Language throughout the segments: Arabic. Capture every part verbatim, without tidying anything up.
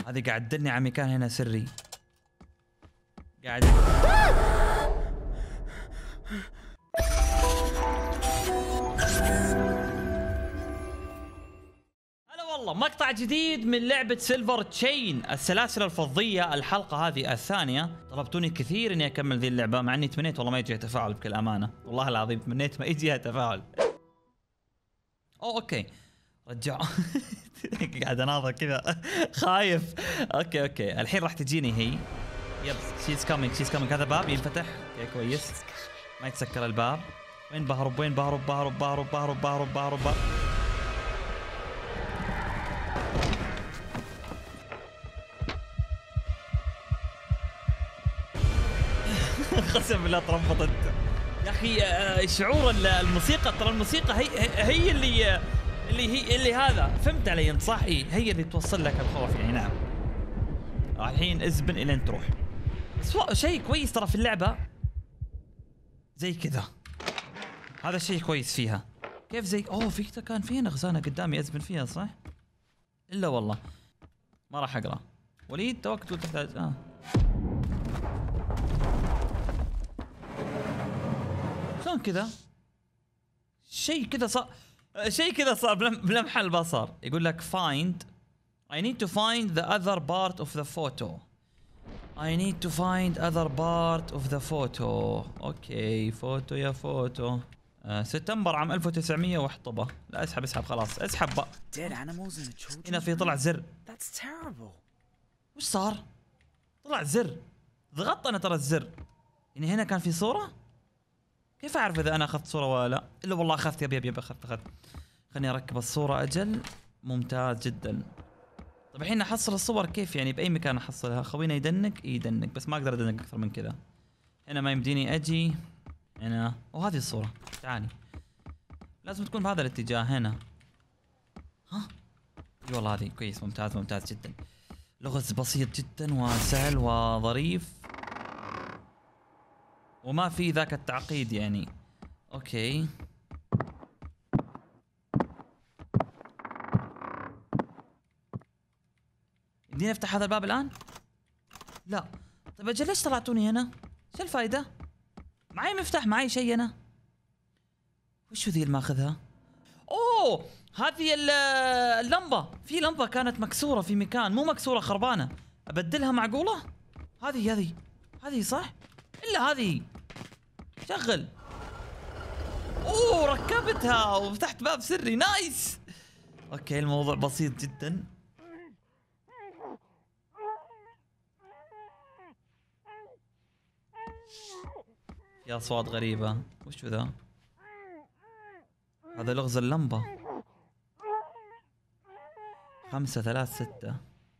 هذه قاعد تدلني على مكان هنا سري. قاعد هلا والله، مقطع جديد من لعبة سيلفر تشين السلاسل الفضية. الحلقة هذه الثانية. طلبتوني كثير اني اكمل ذي اللعبة، مع اني تمنيت والله ما يجيها تفاعل بكل امانة، والله العظيم تمنيت ما يجيها تفاعل. أوه اوكي رجع. قاعد اناظر كذا خايف. اوكي اوكي الحين راح تجيني هي. يب شيز كامينج شيز كامينج. هذا باب ينفتح. اوكي كويس، ما يتسكر الباب. وين بهرب وين بهرب بهرب بهرب بهرب بهرب بهرب, بهرب. قسم بالله تربطت يا اخي. شعور الموسيقى، ترى الموسيقى هي هي اللي اللي هي اللي هذا، فهمت علي انت صح؟ هي اللي توصل لك الخوف يعني. نعم الحين ازبن الين تروح. بس شيء كويس ترى في اللعبه زي كذا، هذا الشيء كويس فيها. كيف زي اوه في كان فينا خزانه قدامي ازبن فيها صح؟ الا والله ما راح اقرا. وليد توكل تحتاج اه شلون كذا؟ شيء كذا صار، شيء كذا صار بلمح البصر. يقول لك find I need to find the other part of the photo. I need to find other part of the photo. اوكي فوتو يا فوتو. آه سبتمبر عام ألف وتسعمية واحطبه. لا اسحب اسحب خلاص اسحب بقى. هنا في طلع زر. وش صار؟ طلع زر. ضغطت انا ترى الزر. يعني هنا كان في صورة؟ كيف اعرف اذا انا اخذت صورة ولا لا؟ الا والله اخذت. يب يب يب اخذت اخذت. خليني اركب الصورة اجل. ممتاز جدا. طيب الحين احصل الصور كيف يعني؟ باي مكان احصلها؟ خوينا يدنق يدنق بس ما اقدر ادنق اكثر من كذا. هنا ما يمديني اجي هنا. وهذه الصورة تعالي لازم تكون بهذا الاتجاه هنا. ها اي والله هذه كويس. ممتاز ممتاز جدا. لغز بسيط جدا وسهل وظريف وما في ذاك التعقيد يعني. اوكي يمديني افتح هذا الباب الان؟ لا. طيب اجل ليش طلعتوني هنا؟ شو الفائدة؟ معي مفتاح معي شيء انا. وشو ذي اللي ماخذها؟ اوه هذه اللمبة. في لمبة كانت مكسورة في مكان، مو مكسورة خربانة. ابدلها معقولة؟ هذه هذه هذه صح؟ الا هذه شغل. اوه ركبتها وفتحت باب سري. نايس. اوكي الموضوع بسيط جدا. في اصوات غريبة. وش ذا؟ هذا لغز اللمبة. خمسة ثلاث ستة.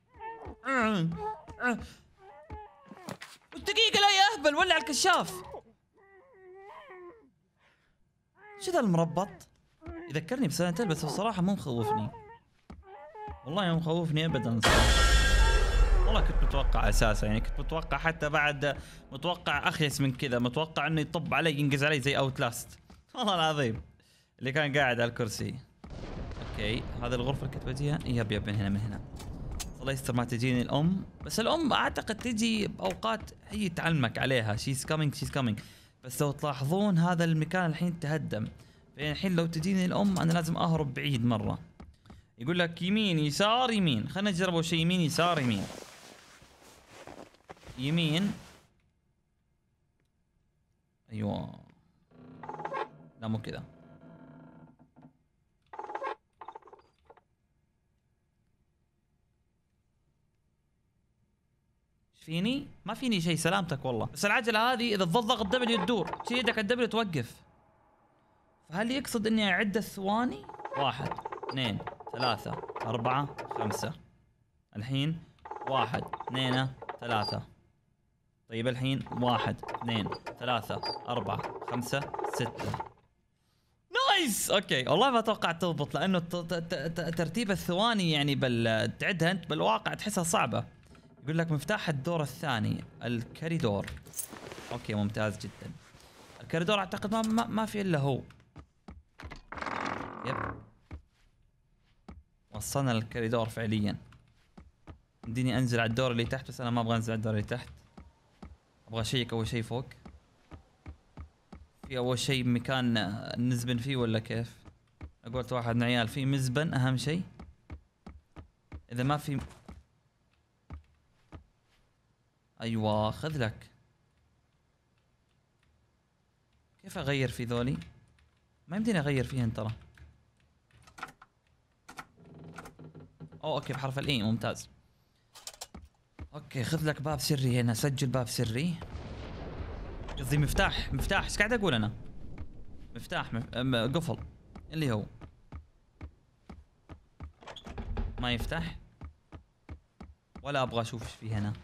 دقيقة لا يا اهبل ولع الكشاف. شو ذا المربط؟ يذكرني بسنتين بس بصراحة مو مخوفني. والله مو مخوفني ابدا صراحة. والله كنت متوقع اساسا يعني، كنت متوقع حتى بعد متوقع اخيس من كذا، متوقع انه يطب علي ينقز علي زي اوت لاست. والله العظيم اللي كان قاعد على الكرسي. اوكي هذا الغرفة اللي كنت بجيها. يب يب من هنا من هنا. الله يستر ما تجيني الام، بس الام اعتقد تجي باوقات هي تعلمك عليها. شيز كامينج شيز كامينج. بس لو تلاحظون هذا المكان الحين تهدم، يعني الحين لو تجيني الام انا لازم اهرب بعيد مرة. يقول لك يمين يسار يمين. خلينا نجرب اول شيء يمين يسار يمين. يمين. ايوه لا مو كذا. ايش فيني؟ ما فيني شيء سلامتك والله. بس العجلة هذه اذا تضغط ضغط دبليو تدور، شيل يدك على الدبليو توقف. فهل يقصد اني اعد الثواني؟ واحد اثنين ثلاثة أربعة خمسة. الحين واحد اثنين ثلاثة. طيب الحين واحد اثنين ثلاثة أربعة خمسة ستة. نايس. اوكي والله ما توقعت تضبط، لانه ترتيب الثواني يعني بل تعدها انت بالواقع تحسها صعبة. يقول لك مفتاح الدور الثاني الكوريدور. اوكي ممتاز جدا. الكوريدور اعتقد ما ما, ما في الا هو. يب وصلنا للكوريدور فعليا. اديني انزل على الدور اللي تحت، بس انا ما ابغى انزل على الدور اللي تحت. ابغى اشيك اول شيء فوق. في اول شيء مكان نزبن فيه ولا كيف؟ قلت واحد من عيال في مزبن اهم شيء. اذا ما في ايوه خذ لك. كيف اغير في ذولي؟ ما يمديني اغير فيهن ترى. اوه اوكي بحرف الاي ممتاز. اوكي خذ لك باب سري هنا، سجل باب سري. قصدي مفتاح، مفتاح ايش قاعد اقول انا؟ مفتاح مف... قفل اللي هو ما يفتح ولا ابغى اشوف ايش فيه هنا.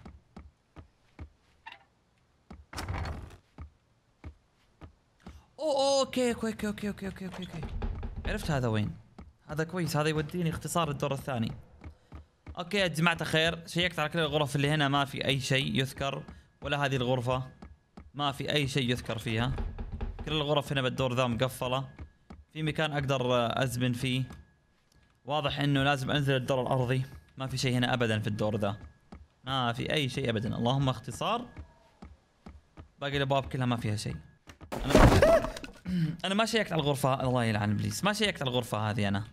اوه اوكي اوكي اوكي اوكي اوكي اوكي اوكي عرفت هذا وين. هذا كويس، هذا يوديني اختصار الدور الثاني. اوكي يا جماعة الخير، شيكت على كل الغرف اللي هنا ما في اي شيء يذكر، ولا هذه الغرفة ما في اي شيء يذكر فيها. كل الغرف هنا بالدور ذا مقفلة. في مكان اقدر ازبن فيه. واضح انه لازم انزل الدور الارضي. ما في شيء هنا ابدا في الدور ذا. ما في اي شيء ابدا، اللهم اختصار. باقي الابواب كلها ما فيها شيء. انا انا ما شيكت على الغرفة، الله يلعن ابليس، ما شيكت على الغرفة هذه انا.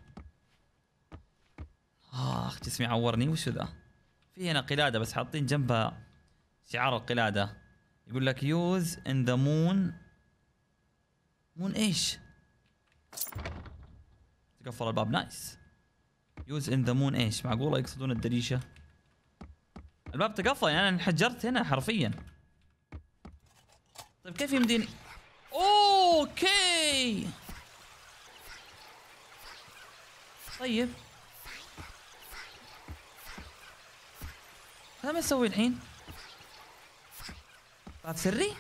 اخ جسمي عورني، وش ذا؟ في هنا قلادة بس حاطين جنبها شعار القلادة. يقول لك يوز ان ذا مون. مون ايش؟ تقفل الباب نايس. يوز ان ذا مون ايش؟ معقولة يقصدون الدريشة؟ الباب تقفل يعني انا انحجرت هنا حرفيا. طيب كيف يمديني؟ اوكي طيب هذا ما يسوي الحين؟ باب سري؟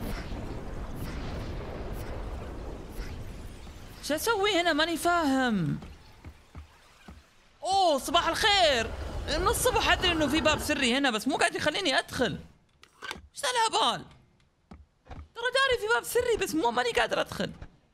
شو اسوي هنا ماني فاهم. اوه صباح الخير، من الصبح ادري انه في باب سري هنا بس مو قاعد يخليني ادخل. ايش ذا الهبال؟ ترى داري في باب سري بس مو ماني قادر ادخل.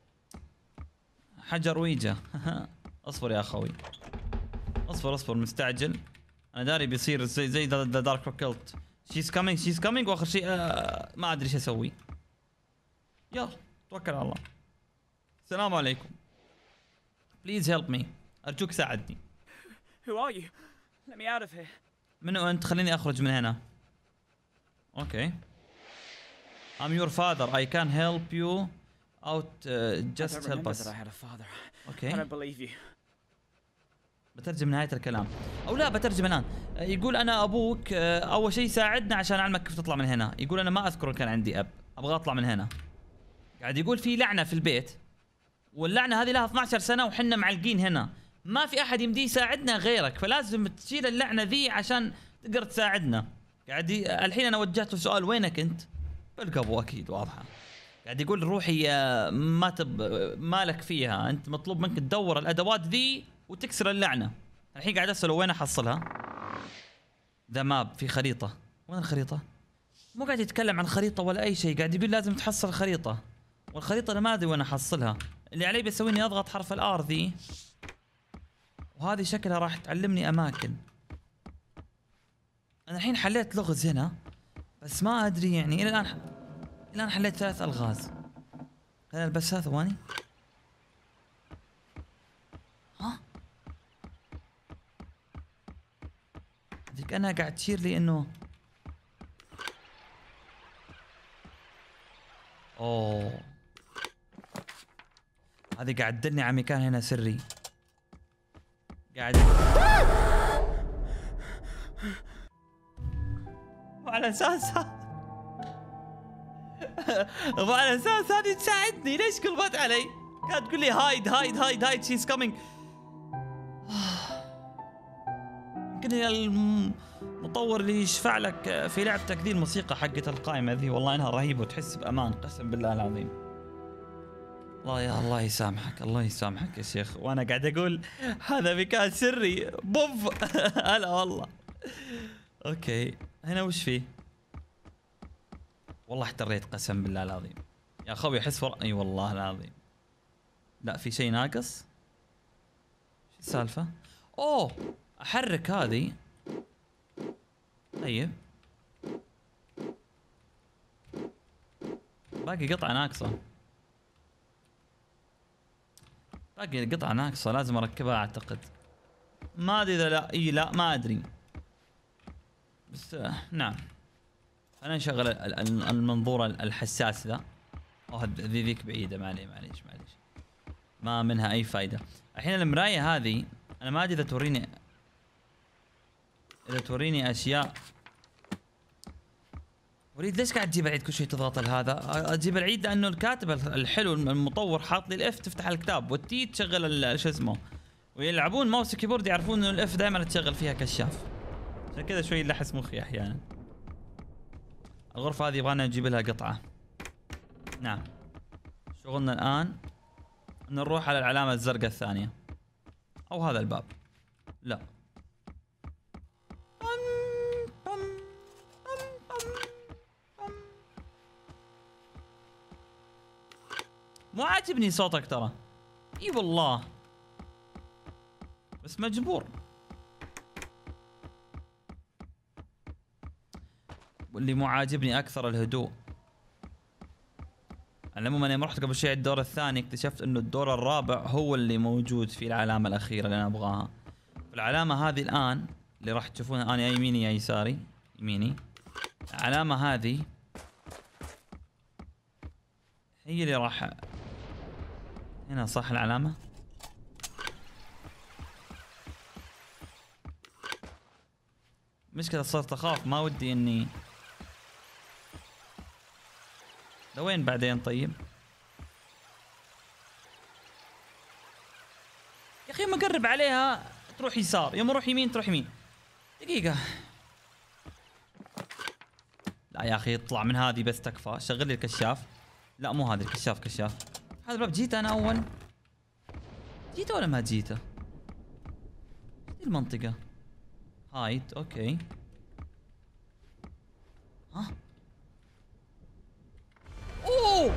حجر ويجا. اصبر يا اخوي، اصبر اصبر مستعجل. انا داري بيصير زي زي ذا دارك اوكلت. شيز كامينج شيز كامينج واخر شيء آه ما ادري ايش اسوي. يلا توكل على الله. السلام عليكم. بليز هيلب مي، ارجوك ساعدني. Who are you? Let me out of here. منو انت؟ خليني اخرج من هنا. اوكي. I'm your father. I can help you out. Uh, just I don't help remember us. that I had a father. Okay. I don't believe you. بترجم نهاية الكلام او لا بترجم الان. يقول انا ابوك، اول شيء ساعدنا عشان اعلمك كيف تطلع من هنا. يقول انا ما اذكر كان عندي اب، ابغى اطلع من هنا. قاعد يقول في لعنة في البيت، واللعنة هذه لها اثنعش سنة وحنا معلقين هنا، ما في احد يمدي يساعدنا غيرك، فلازم تشيل اللعنة ذي عشان تقدر تساعدنا. قاعد ي... الحين انا وجهته سؤال وينك انت؟ بالقبو اكيد واضحة. قاعد يقول روحي ما تب مالك فيها، انت مطلوب منك تدور الادوات ذي وتكسر اللعنة. الحين قاعد اساله وين احصلها؟ ذا ماب في خريطة. وين الخريطة؟ مو قاعد يتكلم عن خريطة ولا اي شيء، قاعد يقول لازم تحصل الخريطة، والخريطة انا ما ادري وين احصلها. اللي علي بيسوي اني اضغط حرف الار ذي، وهذه شكلها راح تعلمني اماكن. انا الحين حليت لغز هنا بس ما ادري يعني الى الان الى الان حليت ثلاث الغاز. خلينا بس ثواني. ها؟ ذيك انا قاعد تشير لي انه اوه هذه قاعد تدلني على مكان هنا سري. قاعد وعلى اساس وعلى اساس هذه تساعدني، ليش قلبت علي؟ كانت تقول لي هايد هايد هايد هايد شيز كامينج. يمكن المطور اللي يشفع لك في لعبتك ذي الموسيقى حقت القائمة ذي، والله انها رهيبة وتحس بامان قسم بالله العظيم. الله يا الله يسامحك، الله يسامحك يا شيخ، وانا قاعد اقول هذا مكان سري بوف. هلا والله. اوكي هنا وش فيه؟ والله احتريت قسم بالله العظيم يا اخوي، احس ور... اي والله العظيم. لا في شيء ناقص. شو السالفة؟ اوه احرك هذه طيب باقي قطعة ناقصة، باقي قطعة ناقصة لازم اركبها اعتقد. ما ادري اذا لا اي لا ما ادري. بس آه نعم. خلينا نشغل المنظور الحساس ذا. اوه ذي ذيك بعيدة، ما عليه معليش معليش. ما منها اي فايدة. الحين المراية هذه انا ما ادري اذا توريني اذا توريني اشياء. وريد ليش قاعد تجيب العيد كل شيء تضغط هذا؟ اجيب العيد لانه الكاتب الحلو المطور حاط لي الاف تفتح الكتاب، والتي تشغل شو اسمه، ويلعبون ماوس كيبورد يعرفون انه الاف دائما تشغل فيها كشاف. عشان كذا شوي يلحس مخي احيانا. الغرفة هذه يبغانا نجيب لها قطعة. نعم. شغلنا الان نروح على العلامة الزرقاء الثانية. او هذا الباب. لا. مو عاجبني صوتك ترى. اي والله. بس مجبور. واللي مو عاجبني اكثر الهدوء. على العموم انا لما رحت قبل شوي الدور الثاني اكتشفت انه الدور الرابع هو اللي موجود فيه العلامة الأخيرة اللي انا ابغاها. العلامة هذه الان اللي راح تشوفونها انا يا يميني يا يساري، يميني. العلامة هذه هي اللي راح هنا صح العلامة؟ مشكلة صرت اخاف ما ودي اني لوين بعدين طيب؟ يا اخي يوم اقرب عليها تروح يسار، يوم اروح يمين تروح يمين. دقيقة. لا يا اخي اطلع من هذه بس تكفى، شغل لي الكشاف. لا مو هذا الكشاف، كشاف. هذا الباب جيته انا اول؟ جيته ولا ما جيته؟ دي المنطقة. هايد اوكي. ها؟ اوه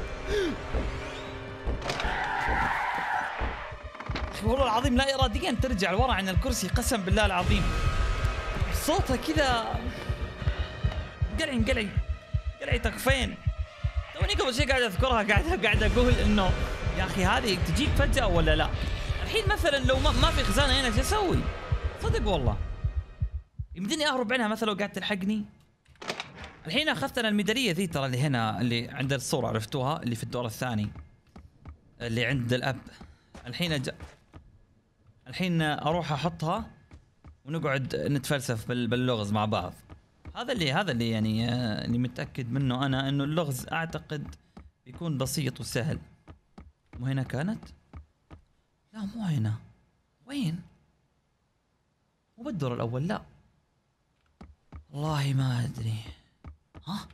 اخي والله العظيم لا اراديا ترجع لورا عن الكرسي، قسم بالله العظيم. صوتها كذا قلعي قلعي قلعي تكفين. توني قبل شيء قاعد اذكرها، قاعد قاعد اقول انه يا اخي هذه تجيك فجأة ولا لا؟ الحين مثلا لو ما, ما في خزانة هنا شو اسوي؟ صدق والله. يمديني اهرب عنها مثلا لو قاعد تلحقني. الحين اخذت انا الميدالية ذي ترى اللي هنا اللي عند الصورة عرفتوها اللي في الدور الثاني اللي عند الاب. الحين أج... الحين اروح احطها ونقعد نتفلسف باللغز مع بعض. هذا اللي هذا اللي يعني اللي متأكد منه انا انه اللغز اعتقد بيكون بسيط وسهل. مو هنا كانت؟ لا مو هنا. وين؟ مو بالدور الاول لا. والله ما ادري. ها؟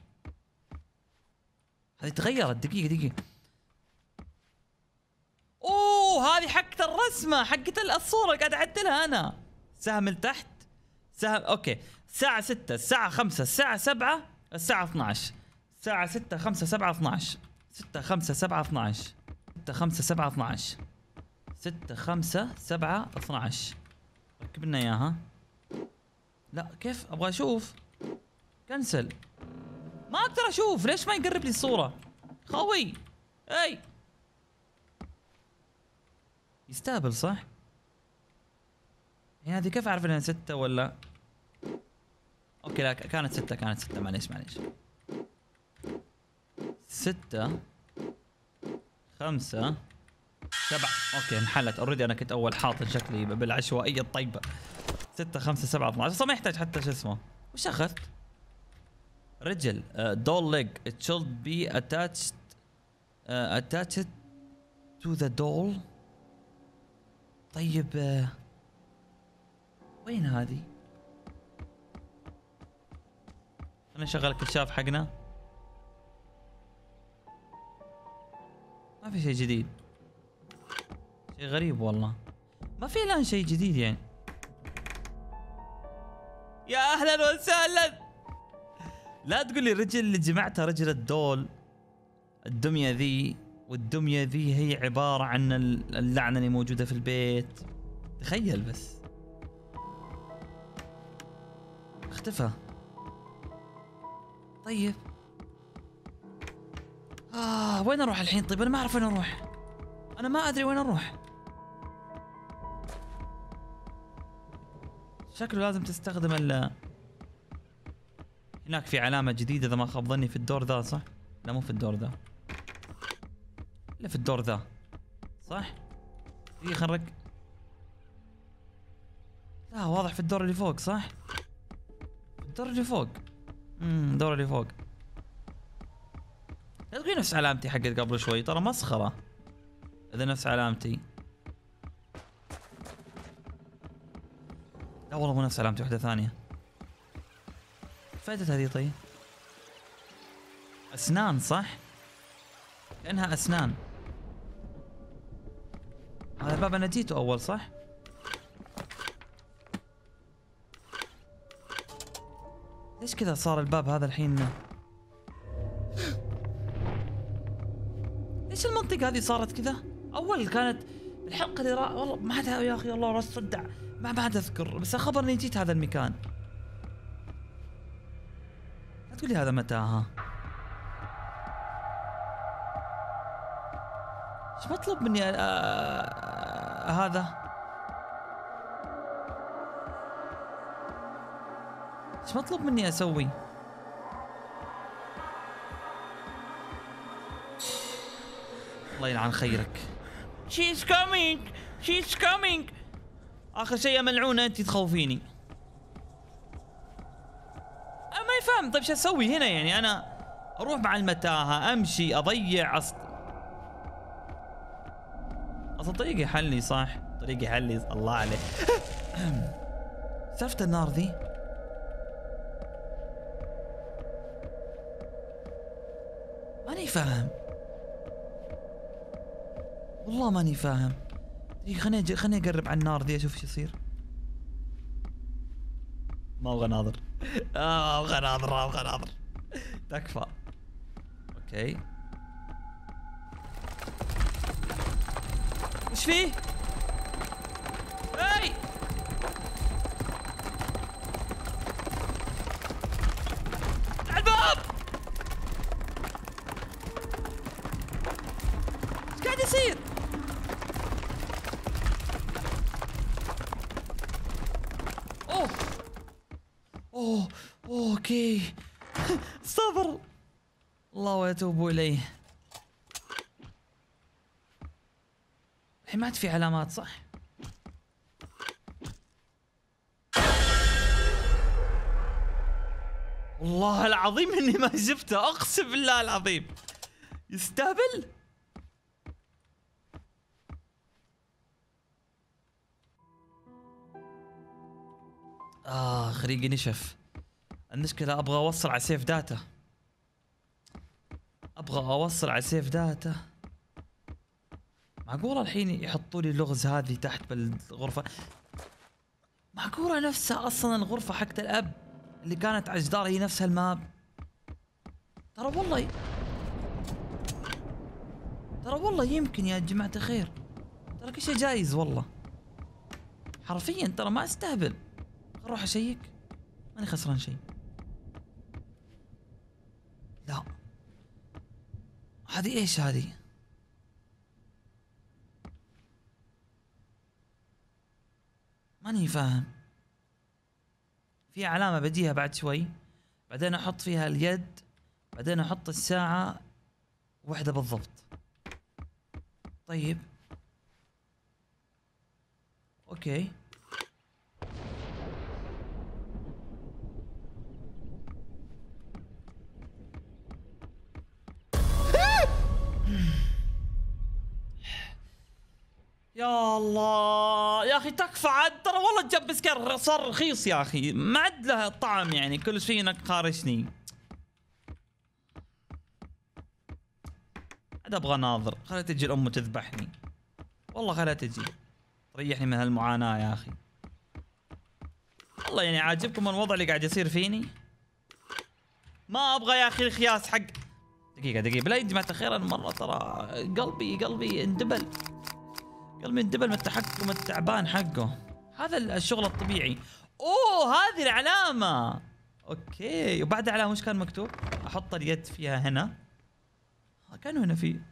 هذه تغيرت. دقيقة دقيقة. اوه هذه حقت الرسمة، حقت الصورة قاعد اعدلها انا. سهم لتحت، سهم اوكي. الساعة ستة، الساعة خمسة، الساعة سبعة، الساعة اثنعش. الساعة ستة، خمسة، سبعة، اثنعش. ستة، خمسة، سبعة، اثنعش. ستة، خمسة، سبعة، اثنعش. ستة، خمسة، سبعة، اثنعش. ركب لنا اياها. لا كيف ابغى اشوف؟ كنسل. ما اقدر اشوف، ليش ما يقرب لي الصورة؟ خوي اي يستهبل صح؟ هي هذه كيف اعرف انها ستة ولا؟ اوكي لا كانت ستة كانت ستة معليش معليش. ستة خمسة سبعة اوكي انحلت اوريدي. انا كنت اول حاطط شكلي بالعشوائية الطيبة. ستة خمسة سبعة اثنعش اصلا ما يحتاج حتى شو اسمه. وش اخذت؟ رجل دول ليج it should be attached uh, attached to the doll. طيب uh, وين هذه؟ خلينا نشغل الكشاف حقنا. ما في شيء جديد. شيء غريب والله. ما في الان شيء جديد يعني. يا اهلا وسهلا. لا تقول لي الرجل اللي جمعتها رجل الدول الدمية ذي، والدمية ذي هي عبارة عن اللعنة اللي موجودة في البيت. تخيل بس. اختفى. طيب آه وين اروح الحين؟ طيب انا ما اعرف وين اروح. انا ما ادري وين اروح. شكله لازم تستخدم ال هناك في علامة جديدة اذا ما خاب ظني في الدور ذا، صح؟ لا مو في الدور ذا. لا في الدور ذا. صح؟ دقيقة خلينا نرك. لا واضح في الدور اللي فوق، صح؟ الدور اللي فوق. امم الدور اللي فوق. لا تقولي نفس علامتي حقت قبل شوي، ترى مسخرة. إذا نفس علامتي. لا والله مو نفس علامتي، واحدة ثانية. فائدة هذه طيب؟ أسنان صح؟ كأنها أسنان. هذا الباب أنا جيته أول صح؟ ليش كذا صار الباب هذا الحين؟ ليش المنطقة هذه صارت كذا؟ أول كانت الحلقة اللي را... والله ما عاد يا أخي والله راس صدع، ما بعد أذكر، بس أخبر إني جيت هذا المكان. لا تقولي هذا متاهة. ايش مطلوب مني آه آه هذا؟ ايش مطلوب مني اسوي؟ الله يلعن خيرك. She's coming. She's coming. اخر شيء يا ملعونة انت تخوفيني. انا ما يفهم. طيب شو اسوي هنا يعني؟ انا اروح مع المتاهة، امشي، اضيع أص... اصلا طريقي حلني صح؟ طريقي حلني الله عليك. سالفة النار ذي ماني فاهم والله ماني فاهم. خليني خليني اقرب على النار ذي اشوف ايش يصير. ما ابغى ناظر. آه ابغى ناظر ما ابغى ناظر. تكفى. اوكي. وش فيه؟ اي الباب ايش قاعد يصير؟ اوه اوه اوكي. صبر الله ويتوب اليه. الحين ما عاد في علامات صح؟ والله العظيم اني ما شفته، اقسم بالله العظيم. يستهبل؟ آه خريقي نشف. المشكلة أبغى أوصل على سيف داتا. أبغى أوصل على سيف داتا. معقولة الحين يحطوا لي اللغز هذه تحت بالغرفة؟ معقولة نفسها أصلا الغرفة حقت الأب اللي كانت على الجدار هي نفسها الماب؟ ترى والله ترى والله يمكن يا جماعة الخير. ترى كل شيء جايز والله. حرفيا ترى ما استهبل. اروح اشيك ماني خسران شيء. لا هذه ايش هذه؟ ماني فاهم. في علامة بديها بعد شوي، بعدين احط فيها اليد، بعدين احط الساعة واحدة بالضبط. طيب اوكي. يا الله يا اخي تكفى عاد. ترى والله الجمب سكر صار رخيص يا اخي، ما عاد له طعم يعني، كل شيء انك خارشني. عاد ابغى ناظر، خلها تجي الام تذبحني. والله خلها تجي تريحني من هالمعاناة يا اخي. والله يعني عاجبكم الوضع اللي قاعد يصير فيني؟ ما ابغى يا اخي الخياس حق. دقيقة دقيقة بالله يا جماعة الخير، انا مرة ترى قلبي قلبي اندبل. قلبي اندبل من التحكم التعبان حقه. هذا الشغل الطبيعي. اوه هذه العلامة. اوكي وبعدها على وش كان مكتوب؟ احط اليد فيها هنا. كانوا هنا في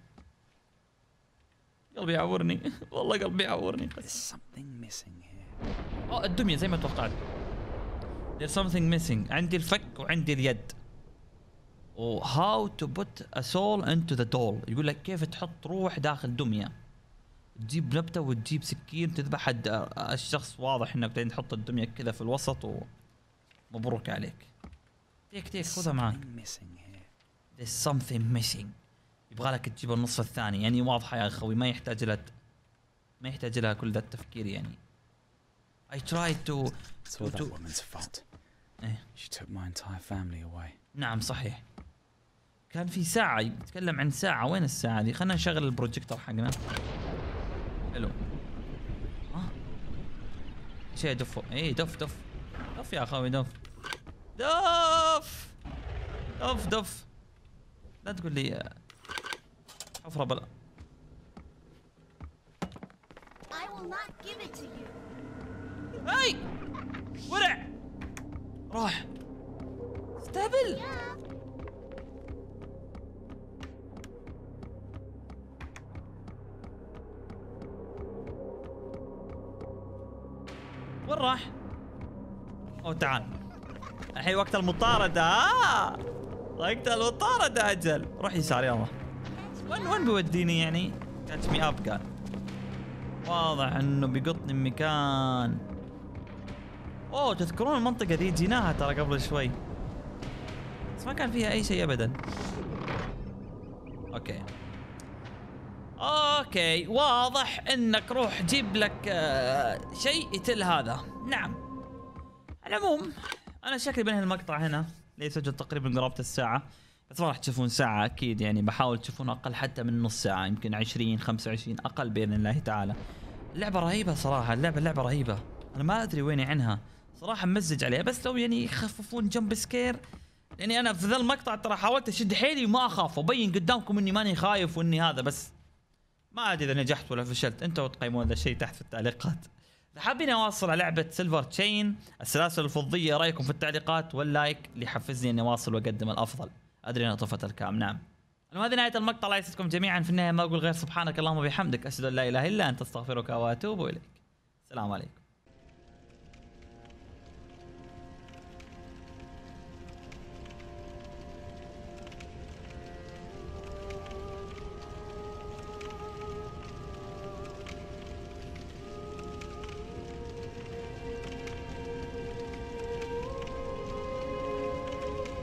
قلبي يعورني والله قلبي يعورني. There's something missing here. اه الدمية زي ما توقعت. There's something missing. عندي الفك وعندي اليد. و how to put a soul into the doll. يقول لك كيف تحط روح داخل دمية. تجيب نبتة وتجيب سكين تذبح الشخص. واضح انك بعدين تحط الدمية كذا في الوسط ومبروك عليك. تيك تيك خذها معك. There's something missing. يبغى لك تجيب النصف الثاني يعني واضحة يا اخوي ما يحتاج لها ما يحتاج لها كل ذا التفكير يعني. I tried to It's all that woman's fault. إيه. She took my entire family away. نعم صحيح. كان في ساعة يتكلم عن ساعة. وين الساعة دي؟ خلينا نشغل البروجيكتور حقنا. حلو. ها شيء دف. اي دف دف دف يا اخوي دف دف دف دف. لا تقول لي حفرة بلا. I will not give it to you. هاي ورع راح استهبل. وين راح؟ اوه تعال الحين وقت المطاردة. آه وقت المطاردة اجل. روح يسار يلا. وين وين بيوديني يعني؟ كاتش مي اب قال. واضح انه بيقطني بمكان. اوه تذكرون المنطقة دي جيناها ترى قبل شوي بس ما كان فيها اي شيء ابدا. اوكي اوكي واضح انك روح جيب لك آه شيء يتل هذا. نعم على العموم انا شكلي بنهي المقطع هنا. ليه سجل تقريبا قرابة الساعة بس ما راح تشوفون ساعة اكيد يعني. بحاول تشوفون اقل حتى من نص ساعة يمكن عشرين خمسة وعشرين اقل باذن الله تعالى. اللعبة رهيبة صراحة. اللعبة اللعبة رهيبة. انا ما ادري ويني عنها صراحة ممزج عليها بس لو يعني يخففون جمب سكير. يعني انا في ذا المقطع ترى حاولت اشد حيلي وما اخاف وابين قدامكم اني ماني خايف واني هذا بس ما ادري اذا نجحت ولا فشلت. انتوا تقيمون هذا الشيء تحت في التعليقات. اذا حابين اواصل على لعبة سيلفر تشين السلاسل الفضية رايكم في التعليقات واللايك اللي يحفزني اني اواصل واقدم الافضل. ادري انها طفت الكام. نعم هذه نهاية المقطع. الله يسعدكم جميعا. في النهاية ما اقول غير سبحانك اللهم وبحمدك اشهد ان لا اله الا انت استغفرك واتوب اليك. السلام عليكم.